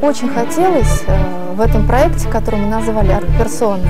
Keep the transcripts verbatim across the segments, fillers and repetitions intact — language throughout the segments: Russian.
очень хотелось в этом проекте, который мы назвали «Арт-персона»,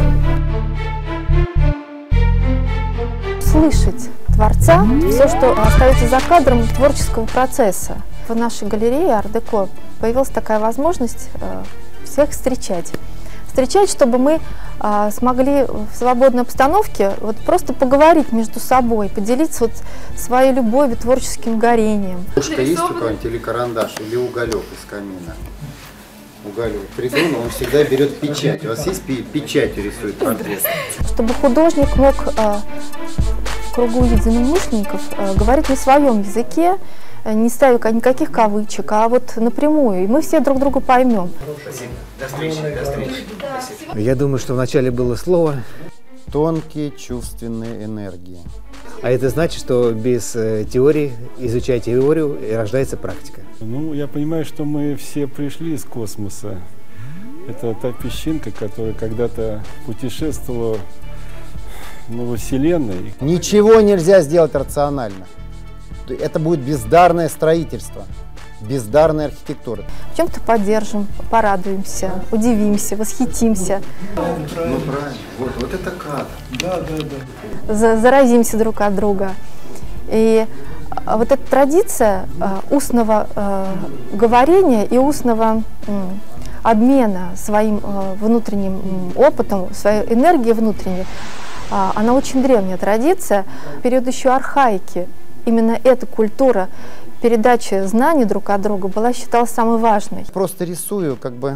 слышать творца, все, что остается за кадром творческого процесса. В нашей галерее «Art-деко» появилась такая возможность всех встречать. Встречать, чтобы мы а, смогли в свободной обстановке вот просто поговорить между собой, поделиться вот своей любовью, творческим горением. Пушка есть у кого-нибудь или карандаш, или уголек из камина? Уголек. Придумал, он всегда берет печать. У вас есть печать, рисует портрет? Чтобы художник мог а, в кругу единомышленников а, говорить на своем языке, не ставя никаких кавычек, а вот напрямую, и мы все друг друга поймем. Спасибо. До встречи. До встречи. Я думаю, что вначале было слово «тонкие чувственные энергии». А это значит, что без э, теории, изучая теорию, рождается практика. Ну, я понимаю, что мы все пришли из космоса. Это та песчинка, которая когда-то путешествовала ну, во Вселенной. Ничего нельзя сделать рационально. Это будет бездарное строительство, бездарная архитектура. В чем-то поддержим, порадуемся, удивимся, восхитимся. Ну правильно, вот, вот это кадр. Да, да, да. За, заразимся друг от друга. И вот эта традиция устного э, говорения и устного э, обмена своим э, внутренним опытом, своей энергией внутренней, э, она очень древняя традиция, период еще архаики. Именно эта культура передачи знаний друг от друга была, считалась самой важной. Просто рисую, как бы,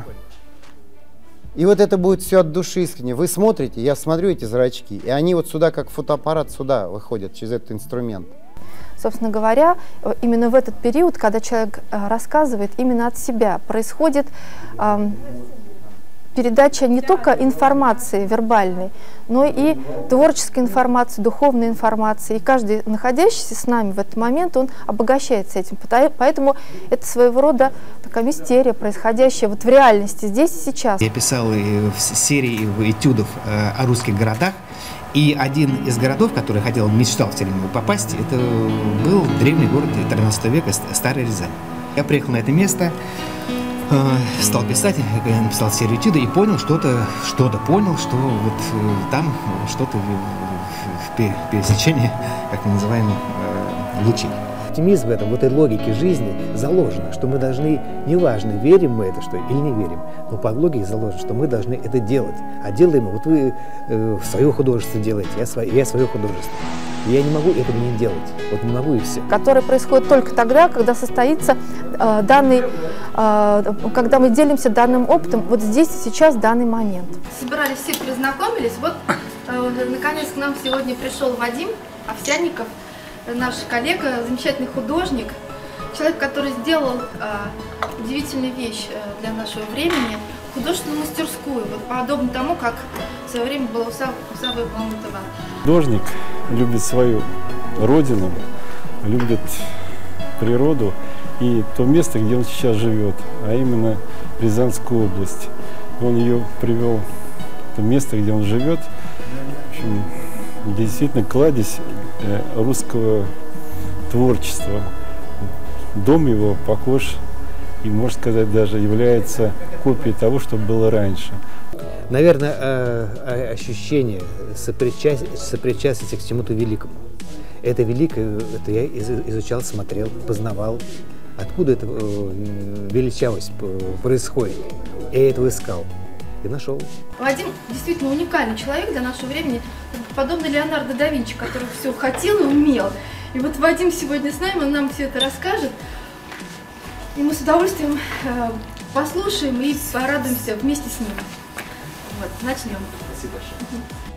и вот это будет все от души искренне. Вы смотрите, я смотрю эти зрачки, и они вот сюда, как фотоаппарат, сюда выходят через этот инструмент. Собственно говоря, именно в этот период, когда человек рассказывает именно от себя, происходит э, передача не только информации вербальной, но и творческой информации, духовной информации. И каждый, находящийся с нами в этот момент, он обогащается этим. Поэтому это своего рода такая мистерия, происходящая вот в реальности, здесь и сейчас. Я писал в серии этюдов о русских городах. И один из городов, который хотел, мечтал в Вселенную попасть, это был древний город тринадцатого века, Старая Рязань. Я приехал на это место, стал писать, написал серию этюдов и понял что-то, что-то понял, что вот там что-то в пересечении, как мы называем, лучей. Оптимизм в этом, в этой логике жизни заложено, что мы должны, неважно, верим мы это что или не верим, но под логикой заложено, что мы должны это делать. А делаем, вот вы э, свое художество делаете, я свое, я свое художество. И я не могу этого не делать, вот не могу и все. Которое происходит только тогда, когда состоится э, данный, э, когда мы делимся данным опытом, вот здесь и сейчас, в данный момент. Собирались, все перезнакомились, вот э, наконец к нам сегодня пришел Вадим Овсянников, наш коллега, замечательный художник, человек, который сделал э, удивительную вещь э, для нашего времени, художественную мастерскую, вот подобно тому, как в свое время было у Савы Балмутова. Художник любит свою родину, любит природу и то место, где он сейчас живет, а именно Рязанскую область. Он ее привел в то место, где он живет, в общем, действительно кладезь русского творчества. Дом его похож и, можно сказать, даже является копией того, что было раньше. Наверное, ощущение сопричастия, сопричастности к чему-то великому. Это великое, это я изучал, смотрел, познавал. Откуда эта величавость происходит? Я этого искал и нашел. Вадим действительно уникальный человек для нашего времени, подобно Леонардо да Винчи, который все хотел и умел. И вот Вадим сегодня с нами, он нам все это расскажет. И мы с удовольствием э, послушаем и порадуемся вместе с ним. Вот, начнем. Спасибо большое.